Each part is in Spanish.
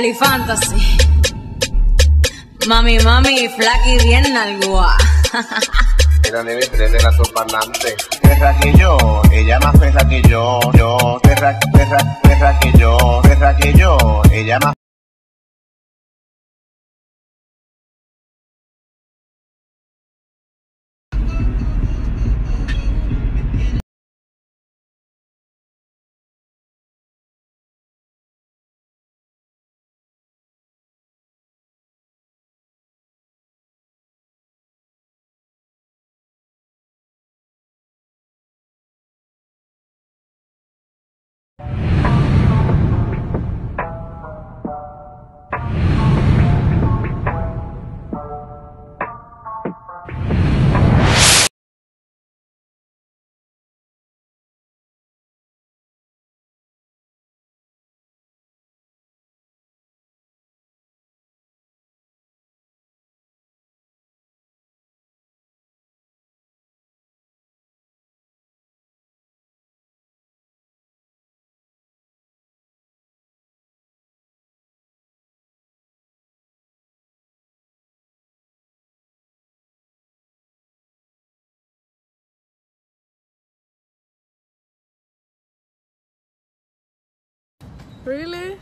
Kelly Fantasy. Mami, flaky bien nalgua. Mira, nene, prende la parlante. Perra que yo, ella más perra que yo. Perra que yo, ella más. Really?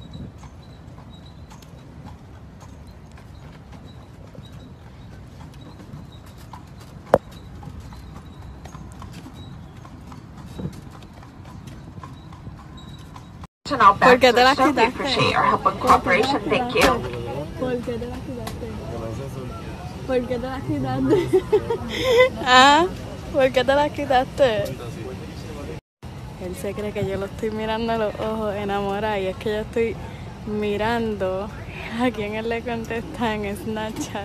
¿Por qué te las quitaste? Thank you. ¿Por qué te las quitaste? ¿Por qué te las quitaste? ¿Ah? ¿Por qué te las quitaste? Él se cree que yo lo estoy mirando a los ojos enamorada y es que yo estoy mirando a quien él le contesta en Snapchat.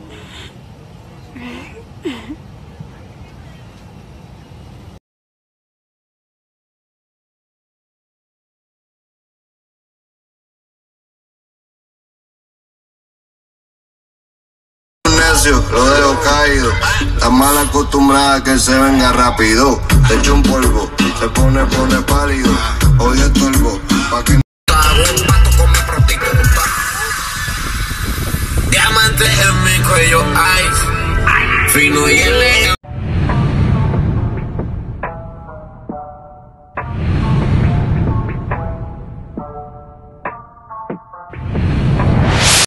Lo dejo caído, está mal acostumbrada que se venga rápido. Te echo un polvo, se pone pálido. Hoy estorbo, pa' que no hago un pato con mi prostituta. Diamante en mi cuello, ice, fino y